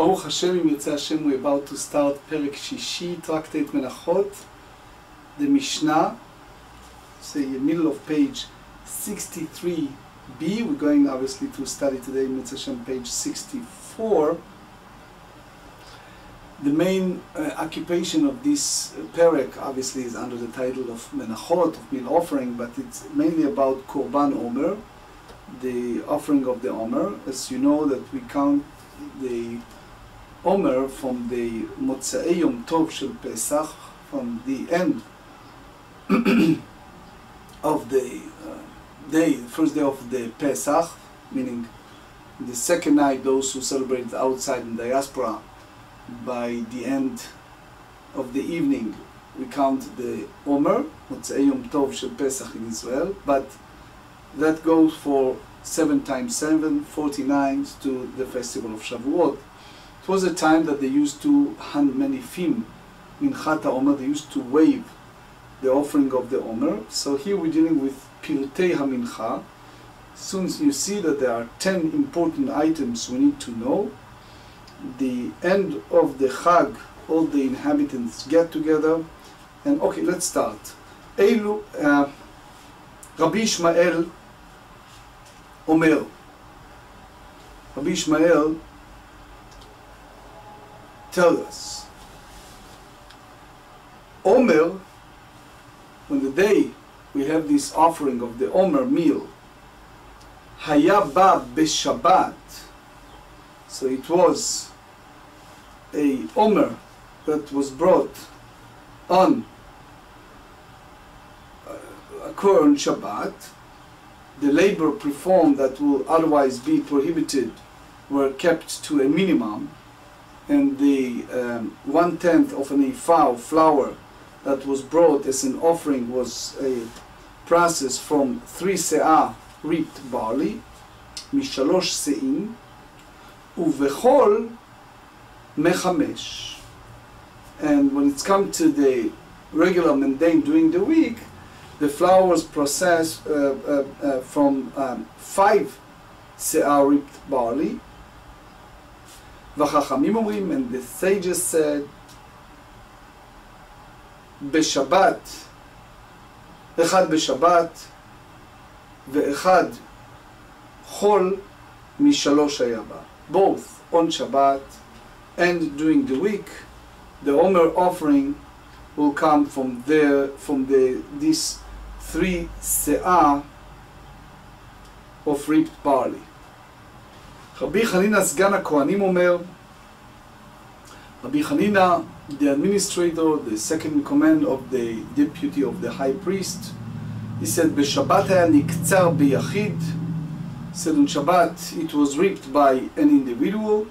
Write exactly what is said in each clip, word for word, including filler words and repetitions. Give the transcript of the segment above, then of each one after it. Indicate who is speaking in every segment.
Speaker 1: Baruch Hashem, Im Yirtzeh Hashem, we're about to start Perek Shishi, Tractate Menachot, the Mishnah, say middle of page sixty-three b. We're going obviously to study today, Im Yirtzeh Hashem, page sixty-four. The main uh, occupation of this uh, Perek obviously is under the title of Menachot, of meal offering, but it's mainly about Korban Omer, the offering of the Omer. As you know, that we count the Omer from the Motzei Yom Tov Shel Pesach, from the end of the uh, day, first day of the Pesach, meaning the second night, those who celebrate outside in diaspora, by the end of the evening, we count the Omer, Motzei Yom Tov Shel Pesach in Israel, but that goes for seven times seven, forty-nine, to the festival of Shavuot. It was a time that they used to hand menifim, Minchat HaOmer, they used to wave the offering of the Omer. So here we're dealing with Pirtei HaMincha. As soon as you see that there are ten important items we need to know, the end of the Chag, all the inhabitants get together, and okay, let's start. Eilu, uh, Rabbi Ishmael Omer. Rabbi Ishmael tells us, Omer, on the day we have this offering of the Omer meal, Haya ba b'Shabbat, so it was a Omer that was brought on uh, occur on Shabbat. The labor performed that will otherwise be prohibited were kept to a minimum, and the um, one-tenth of an ephah of flour that was brought as an offering was a process from three se'ah reaped barley, mishalosh se'im, uvechol mechamesh. And when it's come to the regular mundane during the week, the flour was processed uh, uh, uh, from um, five se'ah reaped barley. V'chachamim omrim, and the sages said, B'Shabbat, echad b'Shabbat, ve'echad chol mishalosh hayaba. Both on Shabbat and during the week, the Omer offering will come from there, from the this three se'ah of reaped barley. Rabbi Chanina Sgan HaKohanim Omer, Rabbi Chanina, the administrator, the second in command of the deputy of the high priest, he said, B'Shabbat haya niktzar b'yachid, said on Shabbat it was reaped by an individual,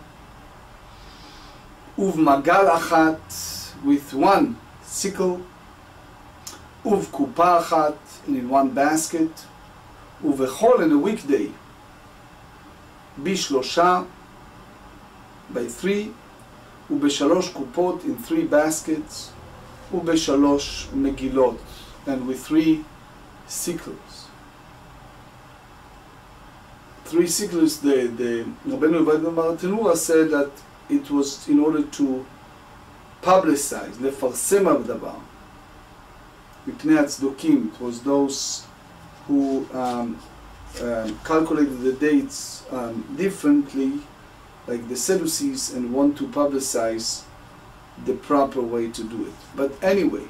Speaker 1: uv magal achat, with one sickle, uv kupa achat, and in one basket, uvechol, in a weekday, bishlosha, by three, ubeshalosh kupot, in three baskets, ubeshalosh megilot, and with three sickles. Three sickles, the, the Rabbeinu Yehuda Bartenura said that it was in order to publicize, lefarsem hadavar, mipnei hatzdokim. It was those who um, um, calculated the dates um, differently, like the Sadducees, and want to publicize the proper way to do it. But anyway,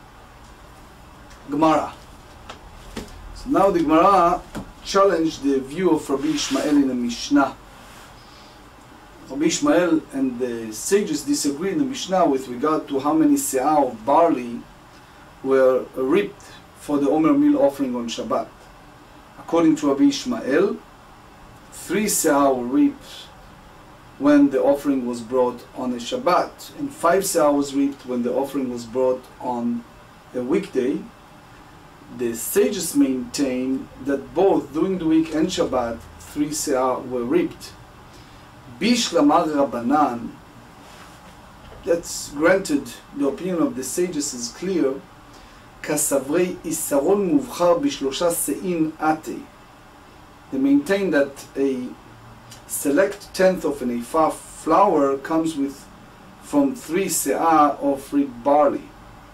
Speaker 1: Gemara. So now the Gemara challenged the view of Rabbi Ishmael in the Mishnah. Rabbi Ishmael and the sages disagree in the Mishnah with regard to how many se'ah of barley were reaped for the Omer meal offering on Shabbat. According to Rabbi Ishmael, three se'ah were reaped when the offering was brought on a Shabbat, and five se'ah was reaped when the offering was brought on a weekday. The sages maintain that both during the week and Shabbat, three se'ah were reaped. Bishlamar Rabbanan, that's granted, the opinion of the sages is clear. Kasavrei isaron muvchar bishlosha se'in ate. They maintain that a select tenth of an ephah flour comes with from three se'ah of reaped barley.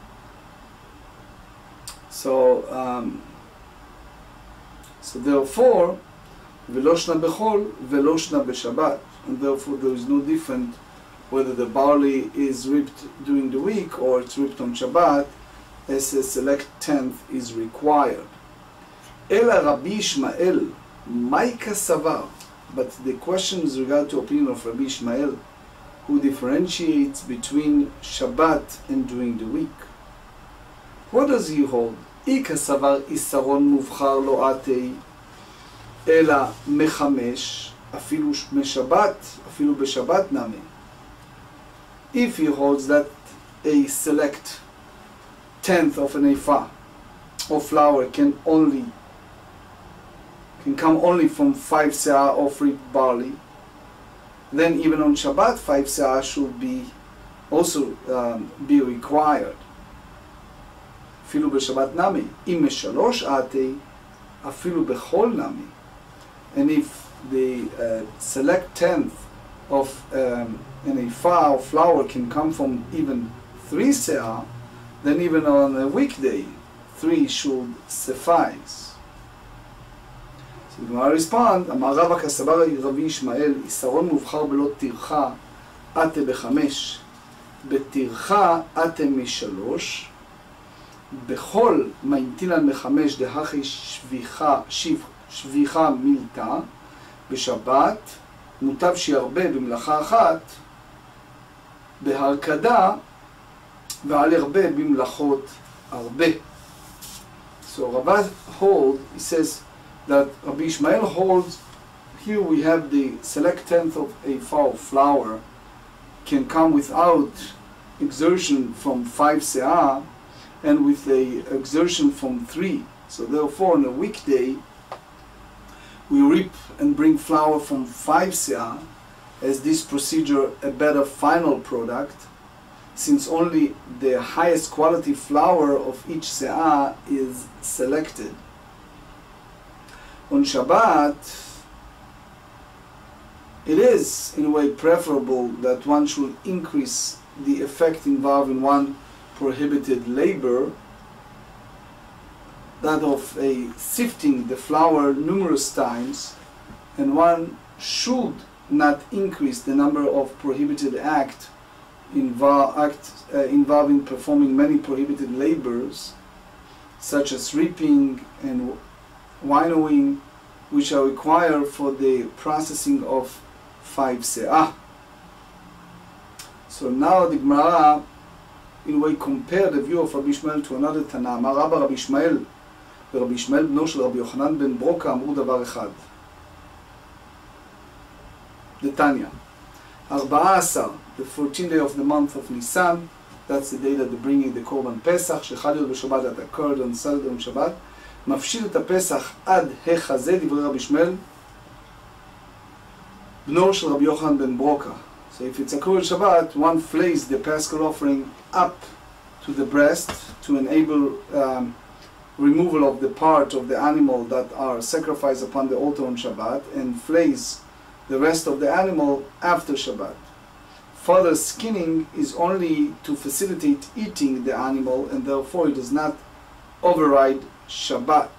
Speaker 1: So, um, so therefore, velo shna bechol, velo shna b'Shabbat, and therefore there is no difference whether the barley is reaped during the week or it's reaped on Shabbat, as a select tenth is required. Ela Rabbi Ishmael, Maika Savar. But the question is regard to opinion of Rabbi Ishmael, who differentiates between Shabbat and during the week. What does he hold? Ika Savar Isaron Muvchar Lo Atei, Ela Mechamesh, Afilu Meshabat, Afilu Beshabat Nami. If he holds that a select tenth of an ephah of flour can only can come only from five se'ah of reaped barley, then even on Shabbat five se'ah should be also um, be required. Afilu b'Shabbat nami, im shalosh atei, afilu b'chol nami. And if the uh, select tenth of um, an ephah of flour can come from even three se'ah, then even on a weekday, three should suffice. So the Gemara responds, Amar Rava Kasabar Rabbi Ishmael, Isaron muvchar belo tircha, ate b'chamesh, betircha ate mishalosh, bechol maintilan b'chamesh dehachi shvicha, shvicha milta, בשבת מוטב שירבה במלאכה אחת, בהרכדה ועל הרבה במלאכות הרבה. So Rabbi holds, he says that Rabbi Ishmael holds, here we have the select tenth of a ephah of flour can come without exertion from five se'ah and with a exertion from three. So therefore on a weekday we reap and bring flour from five se'ah, as this procedure a better final product, since only the highest quality flour of each se'ah is selected. On Shabbat, it is in a way preferable that one should increase the effect involved in one prohibited labor, that of a sifting the flour numerous times, and one should not increase the number of prohibited act, invo act uh, involving performing many prohibited labors, such as reaping and winnowing, which are required for the processing of five se'ah. So now the Gemara, in a way, compare the view of Rabbi Ishmael to another Tana. אמר רבא רבי ישמעאל ורבי ישמעאל בנו של רבי יוחנן בן ברוקה אמרו דבר אחד. דתניא, ארבעה עשר, the fourteenth day of the month of Nisan, that's the day that they're bringing the Korban Pesach, שחל להיות בשבת, that occurred on Saturday on Shabbat, מפשיל את הפסח עד החזה, דברי רבי ישמעאל, בנו של רבי יוחנן בן ברוקה. So if it's a Kohen Shabbat, one flays the Paschal offering up to the breast to enable um, removal of the part of the animal that are sacrificed upon the altar on Shabbat, and flays the rest of the animal after Shabbat. Further skinning is only to facilitate eating the animal, and therefore it does not override Shabbat.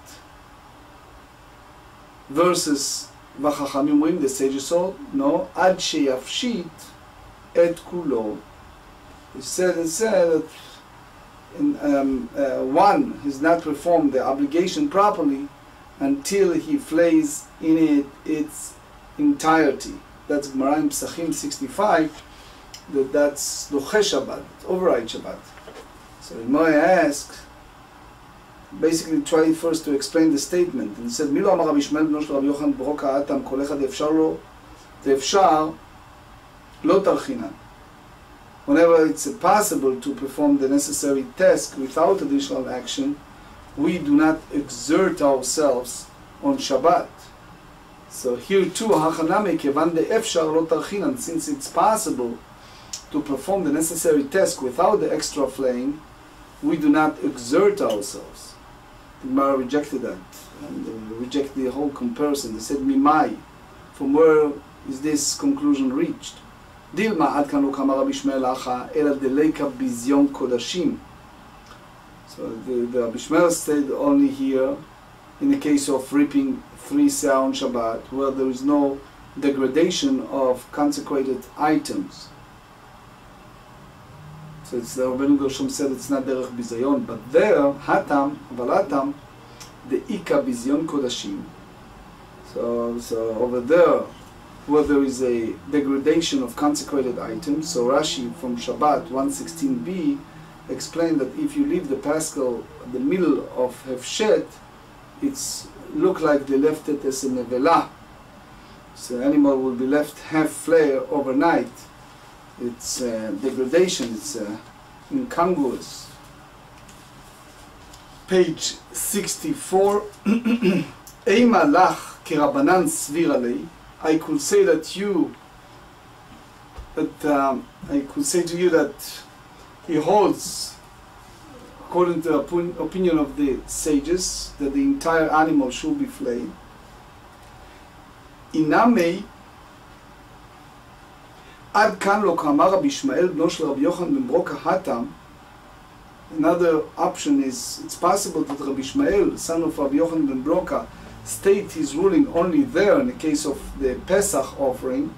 Speaker 1: Versus Vachachamim אומרים, the sages saw, no, עד שיפשיט את כולו. It said, it said that in, um, uh, one has not performed the obligation properly until he flays in it its entirety. That's Gemara in Pesachim sixty-five, that that's Doche Shabbat, override Shabbat. So Gemara asks, basically tried first to explain the statement, and he said, מי לא אמר רבי ישמעאל בנו של רבי יוחנן ברוקה אתם כל אחד אפשר לו, ואפשר לא תרחינן. Whenever it's possible to perform the necessary task without additional action, we do not exert ourselves on Shabbat. So here too, Hachanami kevan de'efshar lo tarchinan, since it's possible to perform the necessary task without the extra flaying, we do not exert ourselves. The Gemara rejected that, and they rejected the whole comparison. They said, Mimai, from where is this conclusion reached? דילמה עד כאן לא קאמר רבי ישמעאל אחא, אלא דליקה ביזיון קודשים. So the, the Rabbi Shmuel stayed only here in the case of ripping three seah on Shabbat, where there is no degradation of consecrated items. So it's the Rabbeinu Gershom said it's not derech bizayon, but there, hatam, avalatam, the ika bizayon kodashim. So, so over there, where there is a degradation of consecrated items, so Rashi from Shabbat one sixteen b explained that if you leave the Paschal in the middle of Hefshet, it's look like they left it as a nevela. So the animal will be left half flare overnight. It's uh, degradation, it's uh, incongruous. Page sixty-four. Eima lach kirabanan svir alei. I could say that you, that um, I could say to you that he holds, according to the opinion of the sages, that the entire animal should be flayed. Inamei ad kan lo kamar Rabbi Yishmael bno shel Rabbi Yochanan ben Broka hatam. Another option is, it's possible that Rabbi Yishmael, son of Rabbi Yochanan ben Broka, state his ruling only there in the case of the Pesach offering.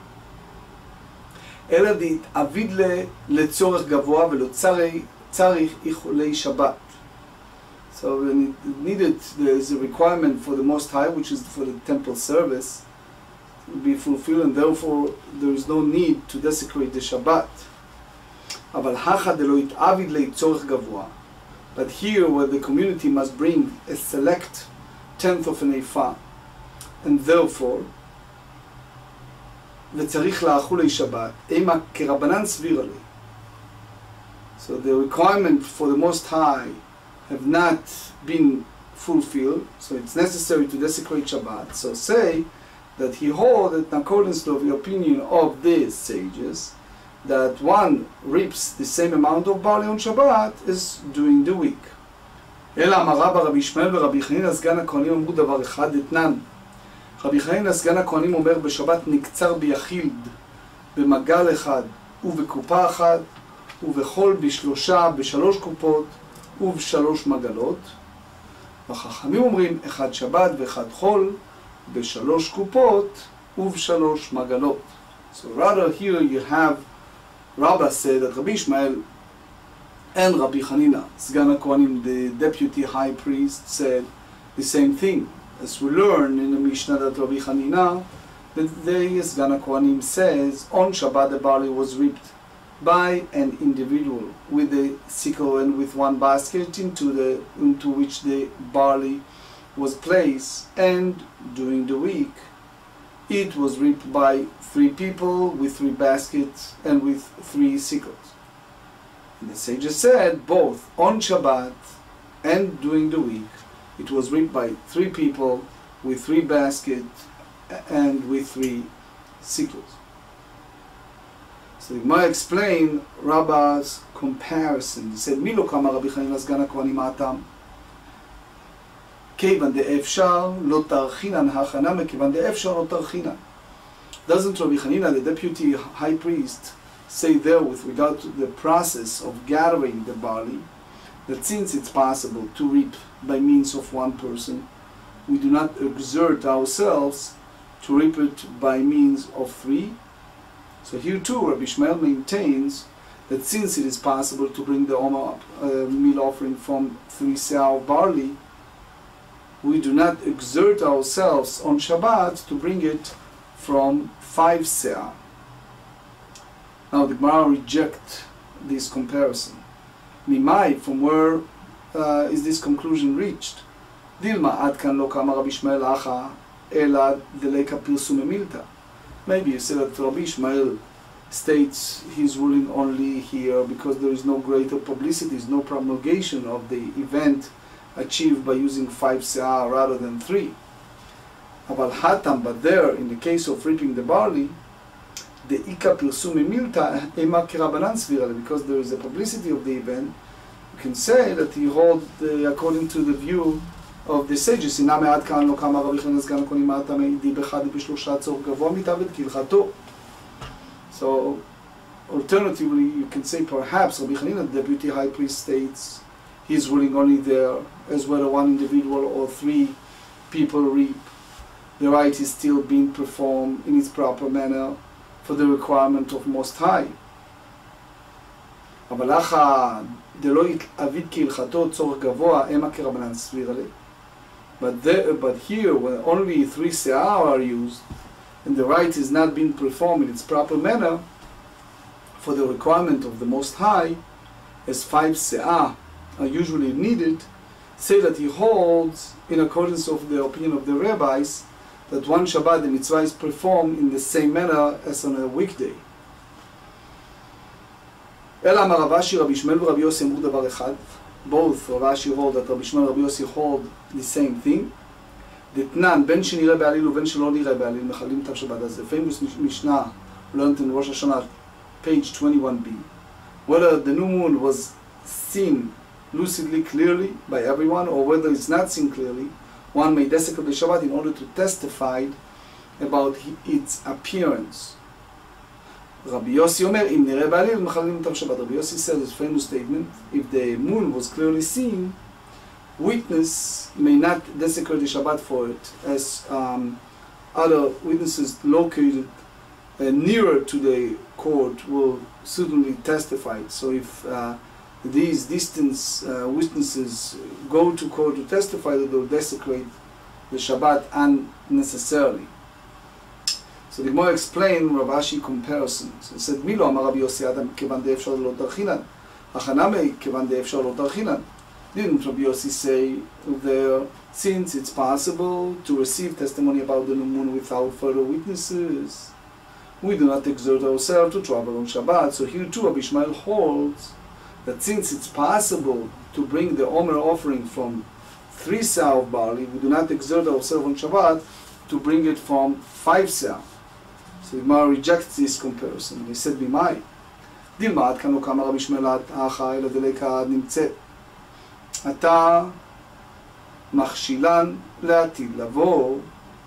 Speaker 1: אלא דאביד לצורך גבוה ולא צריך איחולי שבת. So when it needed, there is a requirement for the Most High, which is for the temple service, to be fulfilled, and therefore there is no need to desecrate the Shabbat. אבל הכא דלא יתאביד לצורך גבוה. But here, where the community must bring a select tenth of an ephah, and therefore וצריך לאכולי שבת, אימה כרבנן סביר עלי. So the requirement for the Most High have not been fulfilled, so it's necessary to desecrate Shabbat. So say that he holds that in accordance to the opinion of the sages, that one reaps the same amount of barley on Shabbat as during the week. אלא אמר רבא רבי ישמעאל ורבי חנינא סגן הכהנים אמרו דבר אחד אתנן. רבי חנינא סגן הכהנים אומר בשבת נקצר ביחיד במגל אחד ובקופה אחת ובחול בשלושה, בשלוש קופות ובשלוש מגלות. והחכמים אומרים אחד שבת ואחד חול בשלוש קופות ובשלוש מגלות. So rather here you have Rabbah said that Rabbi Yishmael and Rabbi Hanina, Sgan HaKohanim, the deputy high priest, said the same thing. As we learn in the Mishnah that Rabbi Hanina, that the Sgan HaKohanim says, on Shabbat the barley was reaped by an individual with a sickle and with one basket into the into which the barley was placed, and during the week it was reaped by three people with three baskets and with three sickles. And the sages said both on Shabbat and during the week it was reaped by three people with three baskets and with three sickles. So the Gemara explained Rabbah's comparison. He said, "Milo kama Rabbi Hanina sgan hakohanim atam, keivan de'efshar lo tarchinan hachana mekivan de'efshar lo tarchinan." Doesn't Rabbi Hanina, the deputy high priest, say there with regard to the process of gathering the barley, that since it's possible to reap by means of one person, we do not exert ourselves to reap it by means of three? So here too, Rabbi Yishmael maintains that since it is possible to bring the Oma uh, meal offering from three seah of barley, we do not exert ourselves on Shabbat to bring it from five seah. Now the Gemara rejects this comparison. Mimai, from where uh, is this conclusion reached? Dilma ad kan lo kama Rabbi Yishmael acha ela deleka pirsume milta. Maybe you say that Rabbi Yishmael states his ruling only here because there is no greater publicity, there is no promulgation of the event achieved by using five seah rather than three. Aval hatam, but there, in the case of reaping the barley, the ika pirsume milta ema kirabanan svirale, because there is a publicity of the event, you can say that he holds according to the view of the sages. Iname ad kan lo kama Rabbi Hanina sgan hakohanim atam di bechad b'shlosha tzor gavoa mitaved kilchato. So, alternatively, you can say perhaps Rabbi Hanina, the deputy high priest, states he's ruling only there, as whether one individual or three people reap. The rite is still being performed in its proper manner for the requirement of Most High. אבל אחא דלא אביד כהלכתו צורך גבוה, המה כרבנן סביר עלי. But there, but here, when only three se'ah are used, and the rite is not being performed in its proper manner for the requirement of the Most High, as five se'ah are usually needed, say that he holds, in accordance with the opinion of the rabbis, that one Shabbat the mitzvah is performed in the same manner as on a weekday. אלא אמר רב אשי, רבי ישמעאל ורבי יוסי אמרו דבר אחד. Both רב אשי hold that רבי ישמעאל ורבי יוסי hold the same thing. דתנן, בין שנראה בעליל ובין שלא נראה בעליל, מחללים את השבת הזה. famous משנה learned in Rosh Hashanah, page twenty-one b. Whether the new moon was seen lucidly, clearly by everyone, or whether it's not seen clearly, one may desecrate the Shabbat in order to testify about its appearance. Rabbi Yossi Omer, im nireh ba'alil, mechallim tam Shabbat. Rabbi Yossi said this famous statement: if the moon was clearly seen, witness may not desecrate the Shabbat for it, as um, other witnesses located uh, nearer to the court will certainly testify. So if uh, these distance uh, witnesses go to court to testify, that they'll desecrate the Shabbat unnecessarily. So the Gemara explained Rav Ashi comparisons. He said, "Milo amar Rabbi Yossi Adam kevan de'efshar lo tarchinan, achaname kevan de'efshar lo tarchinan." Didn't Rabbi Yossi say there, since it's possible to receive testimony about the new moon without further witnesses, we do not exert ourselves to travel on Shabbat. So here too Rabbi Ishmael holds that since it's possible to bring the Omer offering from three se'ah of barley, we do not exert ourselves on Shabbat to bring it from five se'ah. So the Gemara rejects this comparison. He said, "B'mai דילמה עד כאן לא קמה רבי ישמעאל האחא אלא דלקה עד נמצאת. אתה מכשילן לעתיד לבוא."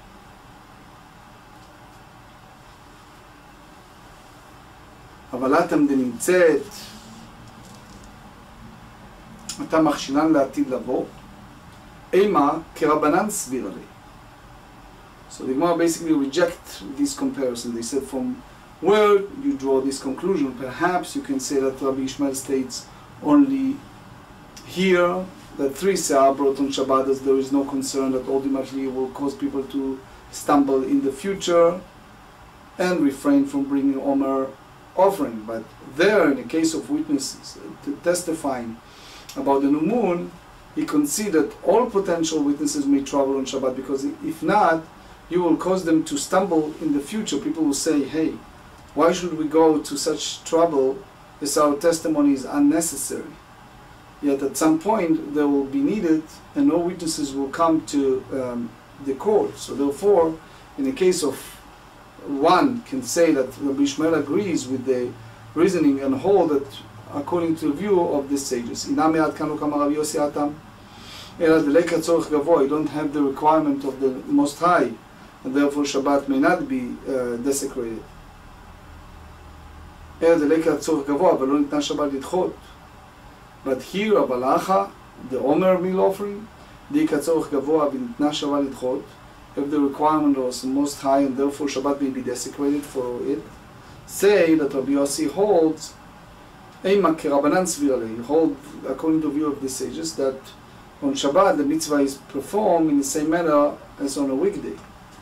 Speaker 1: אבל אתם דנמצאת, אתה מכשילן לעתיד לבוא, אימה כרבנן סביר עלי. So the Gemara basically reject this comparison. They said, from where you draw this conclusion, perhaps you can say that Rabbi Ishmael states only here that three se'ah brought on Shabbat, as there is no concern that ultimately will cause people to stumble in the future and refrain from bringing Omer offering. But there, in the case of witnesses testifying about the new moon, he considered all potential witnesses may travel on Shabbat, because if not, you will cause them to stumble in the future. People will say, "Hey, why should we go to such trouble if our testimony is unnecessary?" Yet at some point they will be needed and no witnesses will come to um, the court. So therefore, in the case of one can say that Rabbi Ishmael agrees with the reasoning and hold that according to the view of the sages. "Inam me'ad kanu kama Rabbi Yossi atam, ela deleka tzorech gavoa." You don't have the requirement of the Most High, and therefore Shabbat may not be uh, desecrated. "Ela deleka tzorech gavoa, v'lo nitna Shabbat lidchot." But here, Abalacha, the Omer meal offering, Dika tzorech gavoa v'nitna Shabbat lidchot, if the requirement was Most High and therefore Shabbat may be desecrated for it, say that Rabbi Yossi holds, Eima kerabanan svir alei, hold according to the view of the sages that on Shabbat the mitzvah is performed in the same manner as on a weekday.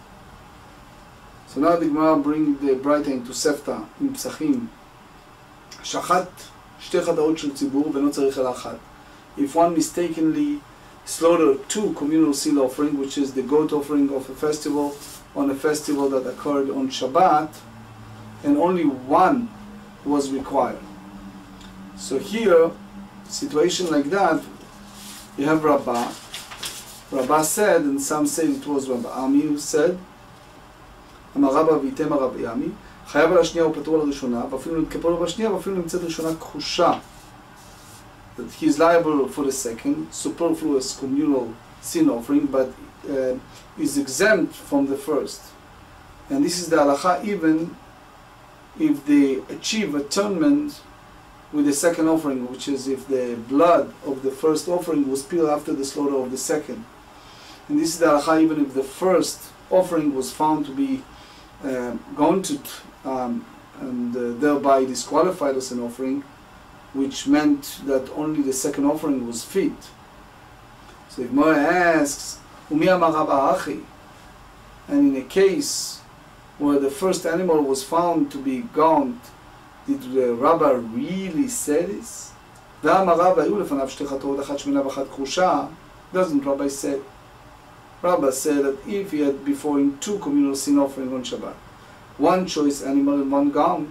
Speaker 1: So now the Gemara bring the Braita into Sefta in Psachim. Shachat shte chadaot shel tzibur v'no tzarich el achat. If one mistakenly slaughtered two communal sin offering, which is the goat offering of a festival on a festival that occurred on Shabbat, and only one was required. So here, situation like that, you have Rabbah. Rabbah said, and some say it was Rabbi Ami who said, אמר רבא ויתם הרב ימי, חייב על השנייה ופטור על הראשונה, ואפילו כפטור בשנייה, ואפילו נמצאת ראשונה כחושה. That he is liable for the second, superfluous communal sin offering, but uh, is exempt from the first. And this is the halacha even if they achieve atonement with the second offering, which is if the blood of the first offering was spilled after the slaughter of the second. And this is the halacha even if the first offering was found to be uh, gaunted um, and uh, thereby disqualified as an offering, which meant that only the second offering was fit. So if Mora asks, Umi amar Rabba achi, and in a case where the first animal was found to be gaunt, did the Rabba really say this? Doesn't Rabbi say? Rabba said that if he had before him two communal sin offerings on Shabbat, one choice animal and one gaunt,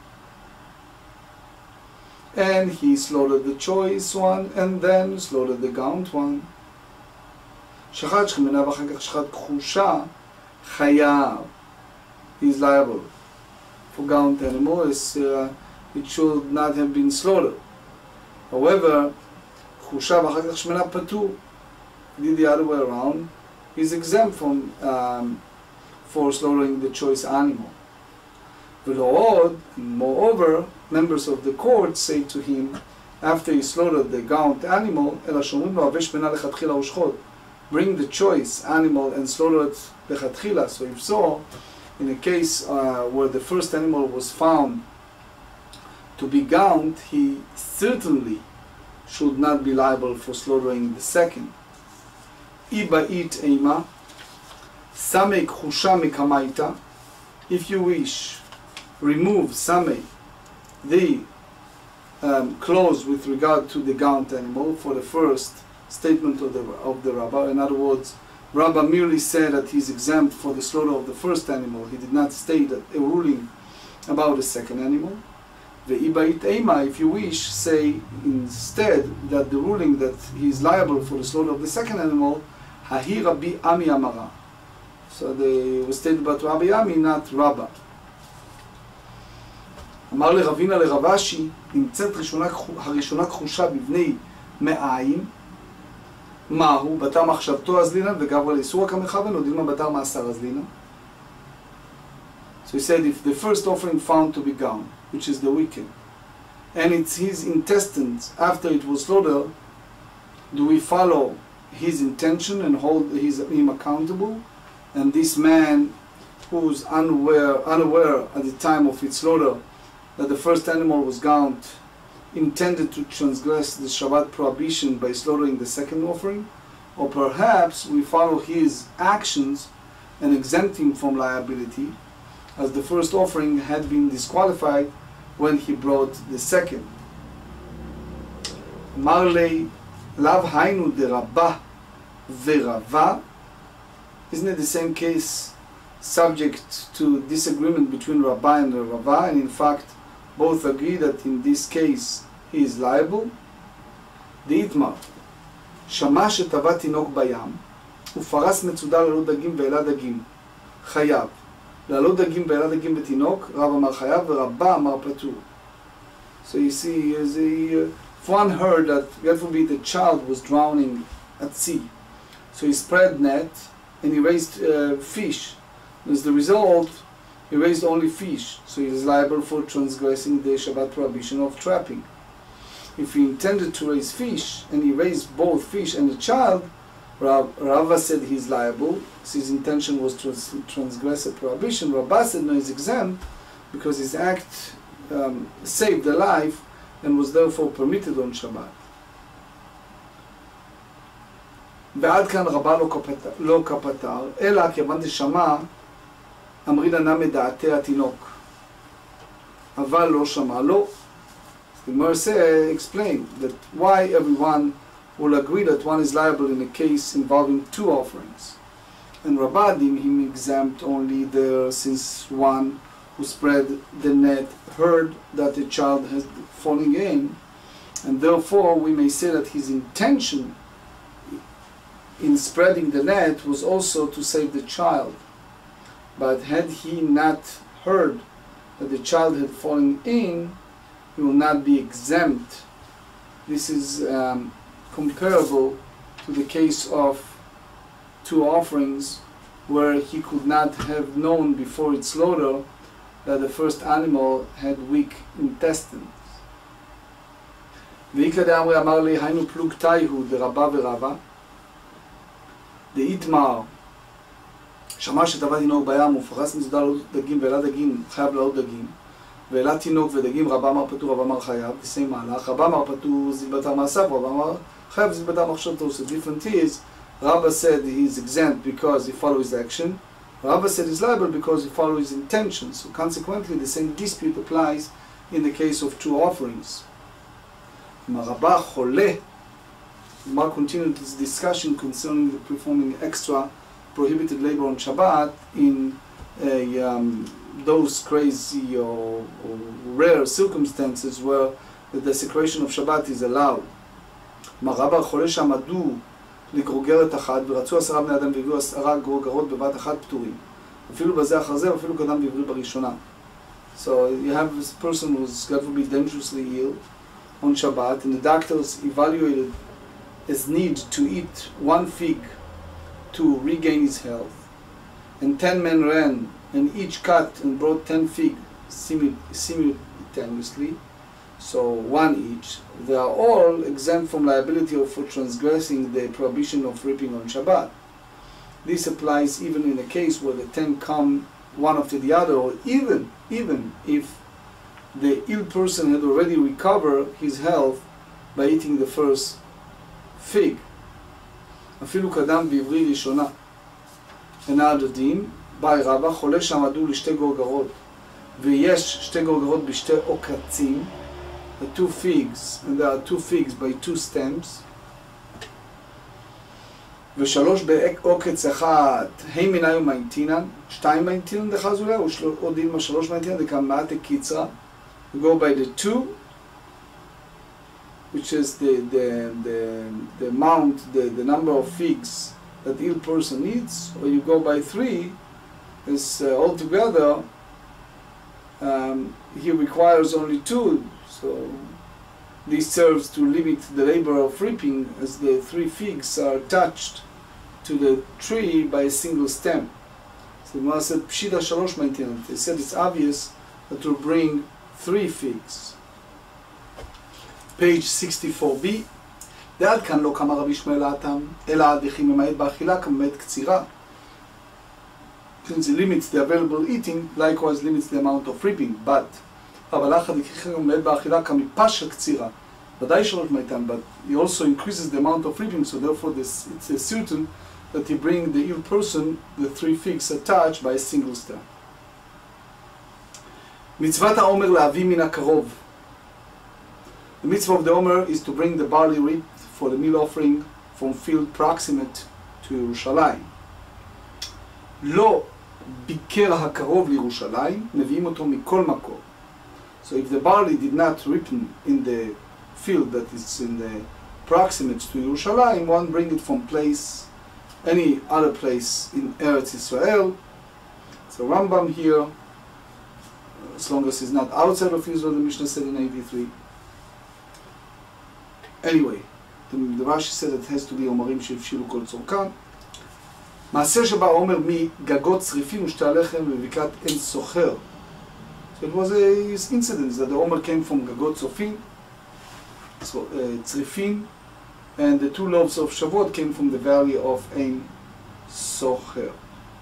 Speaker 1: and he slaughtered the choice one and then slaughtered the gaunt one, שחט שכמנה ואחר כך שחט כחושה, חייב, he is liable. For gaunt animal, is, uh, it should not have been slaughtered. However, כחושה ואחר כך שמנה פטור, he did the other way around, he is exempt from um, for slaughtering the choice animal. V'lo'od, moreover, members of the court say to him, after he slaughtered the gaunt animal, אלא שאומרים לו, הווה שמנה לכתחילה ושחוט, bring the choice animal and slaughter it lechatchila. So if so, in a case uh, where the first animal was found to be gaunt, he certainly should not be liable for slaughtering the second. Iba'it eima, samei k'chusha mikamaita, if you wish, remove samei, the um, clause with regard to the gaunt animal for the first statement of the, of the Rabbah. In other words, Rabbah merely said that he is exempt for the slaughter of the first animal. He did not state that a ruling about the second animal. The Iba'it Eima, if you wish, say instead that the ruling that he is liable for the slaughter of the second animal, Hahi Rabbi Ami Amara. So they was stated about Rabbi Ami, not Rabbah. אמר לרבינה לרבשי, נמצאת הראשונה כחושה בבני מאיים, מהו? בתר מחשבתו אזלינן וגבר לאיסור כמכוון, או דילמה בתר מאסר אזלינן. So he said, if the first offering found to be gone, which is the wicked, and it's his intestines after it was slaughtered, do we follow his intention and hold his, him accountable? And this man who's unaware, unaware at the time of its slaughter that the first animal was gaunt, intended to transgress the Shabbat prohibition by slaughtering the second offering? Or perhaps we follow his actions and exempt him from liability, as the first offering had been disqualified when he brought the second. Marley lav hainu de Rabbah ve'Rava. Isn't it the same case, subject to disagreement between Rabbah and the Rava, and in fact both agree that in this case he is liable? דאיתמר, שמע שטבע תינוק בים, ופרס מצודה ללא דגים ואלה דגים, חייב. ללא דגים ואלה דגים בתינוק, רב אמר חייב, ורבה אמר פטור. So you see, as a, if one heard that, God forbid, a child was drowning at sea, so he spread net and he raised uh, fish. As the result, he raised only fish, so he is liable for transgressing the Shabbat prohibition of trapping. If he intended to raise fish and he raised both fish and a child, Rav, Rava said he is liable. His intention was to transgress a prohibition. Rabbah said no, he is exempt because his act um, saved a life and was therefore permitted on Shabbat. ועד כאן רבה לא כפתר, אלא כיוון דשמע אמרינא נמי דעתי התינוק, אבל לא שמע לו. The Mercer explained that why everyone will agree that one is liable in a case involving two offerings, and Rabbah deemed him exempt only there since one who spread the net heard that a child has fallen in, and therefore we may say that his intention in spreading the net was also to save the child. But had he not heard that the child had fallen in, he will not be exempt. This is um, comparable to the case of two offerings where he could not have known before its slaughter that the first animal had weak intestines. ואיקרא דאמרי אמר לי, היינו פלוגתאי הוא דרבה ורבה, דאיתמר, שמע שטבע תינוק בים ופרס מזודה לעוד דגים והעלה דגים חייב לעוד דגים, והעלה תינוק ודגים רבה אמר פטור רבה אמר חייב, וסיים מהלך, רבה אמר פטור זיל בתר מעשיו, רבה אמר חייב זיל בתר מחשבתו. So different is, Rabba said he is exempt because he follows action, Rabba said he's liable because he follows his intention. So consequently the same dispute applies in the case of two offerings. Rabba Chole, Mar continued his discussion concerning the performing extra prohibited labor on Shabbat in uh, um, those crazy or, or rare circumstances where the desecration of Shabbat is allowed. Rabba Chole שעמדו לגרוגרת אחת ורצו עשרה בני אדם והביאו עשרה גרוגרות בבת אחת פטורים. אפילו בזה אחר זה ואפילו קדם בעברי בראשונה. So you have this person who's God forbid dangerously ill on Shabbat, and the doctors evaluated his need to eat one fig to regain his health. And ten men ran, and each cut and brought ten fig simultaneously, so one each. They are all exempt from liability for transgressing the prohibition of reaping on Shabbat. This applies even in a case where the ten come one after the other, or even, even if the ill person had already recovered his health by eating the first fig. אפילו קדם בעברי ראשונה. הנעד הדין, באי רבא, חולה שעמדו לשתי גורגרות, ויש שתי גורגרות בשתי עוקצים, the two figs, and there are two figs by two stems, ושלוש בעוקץ אחד, הם מנהיו מיינטינן, שתיים מיינטינן דחה זולה, או דילמה שלוש מיינטינן, דקמאת קיצרה. We go by the two, which is the, the, the, the amount, the, the number of figs that the ill person needs, or you go by three, is uh, altogether, um, he requires only two, so this serves to limit the labor of reaping, as the three figs are attached to the tree by a single stem. So the Gemara said, Pshita shalosh maintained. They said it's obvious that will bring three figs. Page sixty-four b. דעד כאן לא כמה רבי ישמעאל האטם, אלא הדחי ממעט באכילה כממעט קצירה. Since it limits the available eating, likewise limits the amount of reaping. But אבל אחת דחי ממעט באכילה כמפש הקצירה. ודאי שלא מייתן, but he also increases the amount of reaping, so therefore this, it's a certain that he bring the ill person the three figs attached by a single stem. מצוות העומר להביא מן הקרוב. The mitzvah of the Omer is to bring the barley reaped for the meal offering from field proximate to ירושלים. לא ביקר הקרוב לירושלים, מביאים אותו מכל מקום. So if the barley did not ripen in the field that is in the proximate to Yerushalayim, one bring it from place, any other place in Eretz Israel. So Rambam here, as long as it's not outside of Israel, the Mishnah said in eighty-three. Anyway, the, the Rashi said it has to be אומרים שהבשילו כל צורכם. מעשה שבא אומר מגגות צריפין ושתי הלחם בבקעת עין סוחר. So it was a incident that the Omer came from Gagot Tzofin, so, uh, Tzrifin, and the two loaves of Shavuot came from the valley of Ein Socher.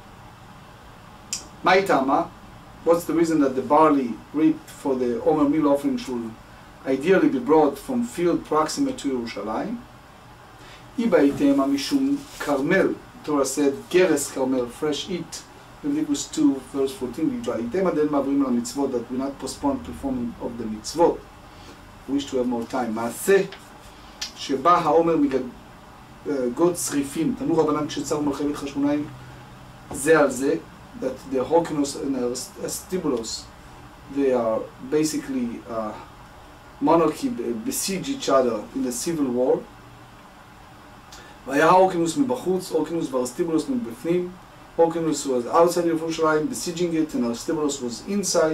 Speaker 1: Maitama, what's the reason that the barley reaped for the Omer meal offering should ideally be brought from field proximate to Yerushalayim? Ibaitema mishum Carmel. Torah said, Geres Carmel, fresh eat. Leviticus two, verse fourteen. Ibaitema del mavrim la mitzvot, that we not postpone performing of the mitzvot. We wish to have more time. מעשה שבא האומר מגגות צריפים. תנו רבנן כשצר מלחמת חשמונאים זה על זה, that the Hyrcanus and the Aristobulus, they are basically uh, monarchy besiege each other in the civil war. והיה Hyrcanus מבחוץ, Hyrcanus ואריסטובולוס מבפנים. Hyrcanus was outside of Yerushalayim besieging it, and Aristobulus was inside.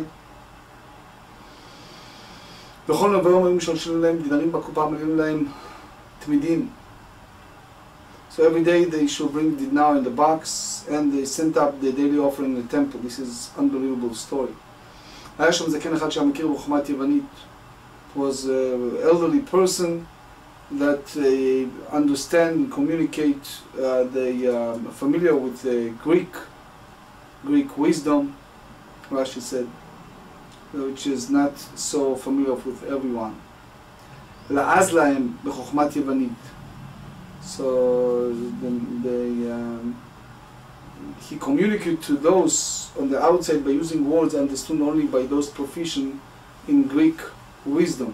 Speaker 1: בכל נובע אומרים שלשלו להם דינרים בקופה, מלאים להם תמידים. So every day they should bring dinar in the box, and they sent up the daily offering in the temple. This is an unbelievable story. היה שם זקן אחד שהיה מכיר בחוכמת יוונית. Was an elderly person that uh, understand and communicate, uh, they are um, familiar with the Greek, Greek wisdom, Rashi said, which is not so familiar with everyone. לעז להם בחוכמת יוונית. So they, um, he communicated to those on the outside by using words understood only by those proficient in Greek wisdom.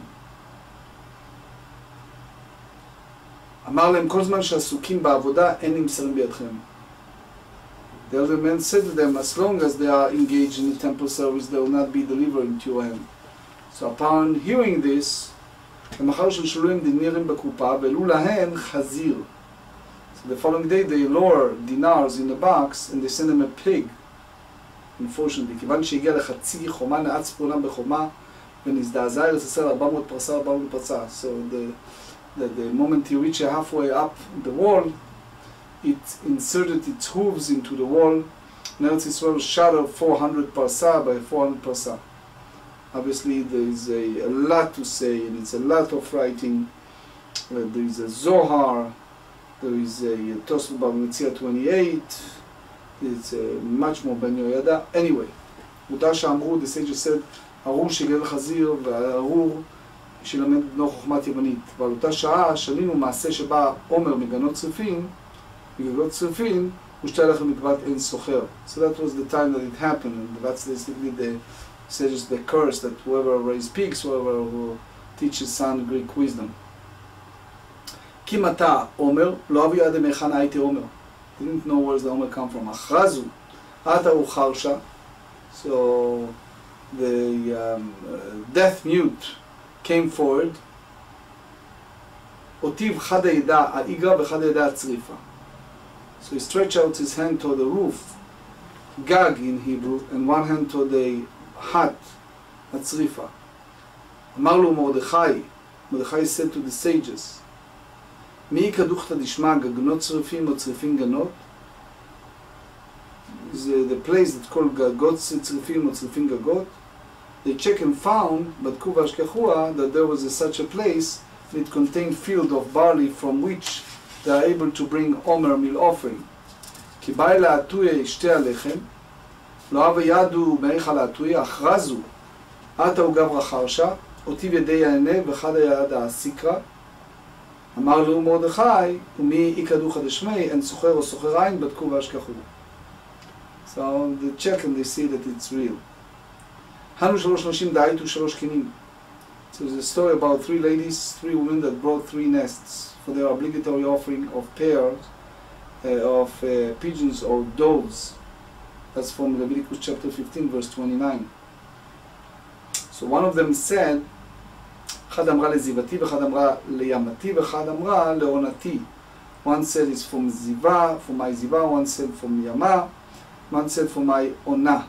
Speaker 1: אמר להם, כל זמן שעסוקים בעבודה, אין נמסרים בידכם. The elder man said to them, as long as they are engaged in the temple service, they will not be delivered into your hand. So upon hearing this, המחר שלשלו הם דינרים בקופה, והעלו להן חזיר. So the following day they lower dinars in the box, and they send them a pig. Unfortunately, כיוון שהגיע לחצי חומה, נעץ פרונם בחומה, ונזדעזע ארץ ישראל ארבע מאות פרסה, ארבע מאות פרסה. So the, the, the moment he reached halfway up the wall, it inserted its hooves into the wall, and Eretz Yisrael shattered four hundred parsa by four hundred parsa. Obviously, there is a, a lot to say, and it's a lot of writing. Uh, there is a Zohar, there is a Tosfot Bava Metzia twenty-eight, it's uh, much more Ben Yoyada. Anyway, מותר שאמרו, the sages said, ארור שיגל חזיר והארור שילמד בנו חוכמת יוונית. ועל אותה שעה שנינו מעשה שבא עומר מגנות צריפין, מגנות צריפין, ושתה לכם מקבת אין סוחר. So that was the time that it happened, and that's basically the sages, the curse that whoever raise pigs, whoever who teaches son Greek wisdom. כי מתה עומר, לא אבי עד מהיכן הייתי עומר. Didn't know where the עומר come from. הכרזו, עתה הוא חרשה. So the um, uh, deaf mute came forward. אותיב חד הידע האיגרא וחד הידע הצריפה. So he stretched out his hand toward the roof, gag in Hebrew, and one hand toward the hut, הצריפה. אמר לו מרדכי, מרדכי said to the sages, מי כדוכתא דשמיא גגנות צריפים או צריפים גנות? The, the place that's called גגות צריפים או צריפים גגות. They checked and found, בדקו והשכחוה, that there was a, such a place, and it contained field of barley from which they are able to bring omer meal offering. כי באי להטויה שתי הלחם, לא אבה ידו מאיכה להטויה, הכרזו, עתה הוא גברא חרשה, אותיב ידי העיני וחד היד הסיקרא, אמר לו מרדכי, ומי איקדוכא דשמיא, אין סוחר או סוחר עין, בדקו והשכחו. So they check and they see that it's real. הנו שלוש נשים דאיתו שלוש קינים. So there's a story about three ladies, three women that brought three nests for their obligatory offering of pairs uh, of uh, pigeons or doves. That's from Leviticus chapter fifteen, verse twenty-nine. So one of them said, אחד אמרה לזיבתי ואחד אמרה לימתי ואחד אמרה לעונתי. One said it's from Ziva, for my Ziva, one said from Yama, one said for my עונה.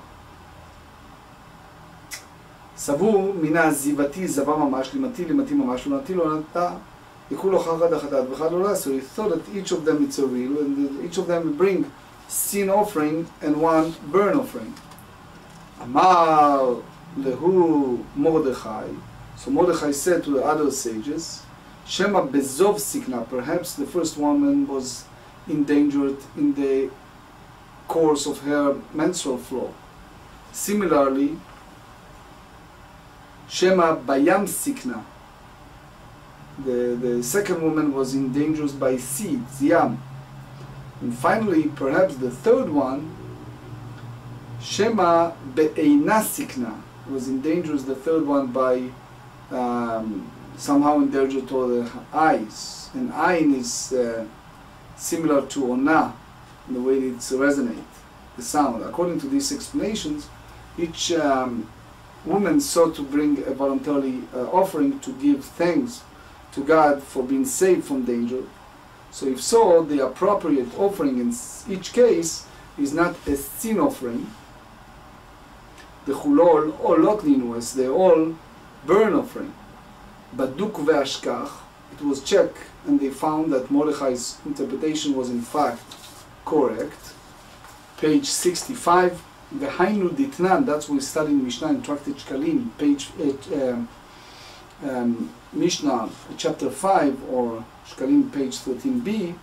Speaker 1: סבור מינה זיבתי זבה ממש, לימתי לימתי ממש, לעונתי לעונתה, יקחו לו חרדה חדד וחד לא לעשו. He thought that each of them is a real, and each of them will bring sin offering and one burn offering. אמר להו מרדכי, so Mordechai said to the other sages, Shema bezov sikna, perhaps the first woman was endangered in the course of her menstrual flow. Similarly, Shema bayam sikna, the, the second woman was endangered by seeds, yam. And finally, perhaps the third one, Shema be'eina sikna, was endangered, the third one, by um, somehow endangered to the eyes. And ayin is uh, similar to ona, in the way it resonates, the sound. According to these explanations, each um, woman sought to bring a voluntarily uh, offering to give thanks to God for being saved from danger. So if so, the appropriate offering in each case is not a sin offering. The chulol or lot linuas, they're all burn offering. But duk ve'ashkach, it was checked and they found that Mordechai's interpretation was in fact correct. Page sixty-five, V'hainu ditnan, that's what we study in Mishnah in Tractate Shkalim, page eight, um, um, Mishnah, chapter five, or Shkalim, page thirteen b.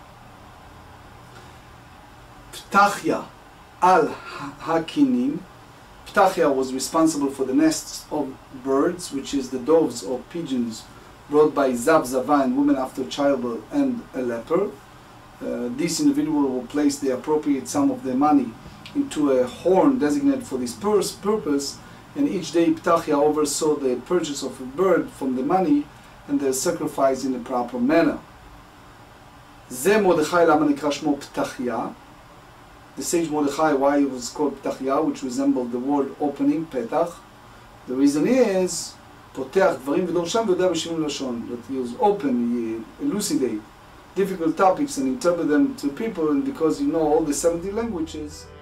Speaker 1: Ptachya al Hakinin. Ptachya was responsible for the nests of birds, which is the doves or pigeons brought by Zav, Zava, and women after childbirth, and a leper. Uh, this individual will place the appropriate sum of their money into a horn designated for this purpose, and each day Ptachya oversaw the purchase of a bird from the money and their sacrifice in a proper manner. Ze Mordechai lama nikra shmo Ptachya. The sage Mordechai, why it was called Ptachya, which resembled the word opening, Petach. The reason is, Potech dvarim v'dorsham v'yodeh b'shivim lashon, that he was open, he elucidate difficult topics and interpret them to people, and because you know all the seventy languages,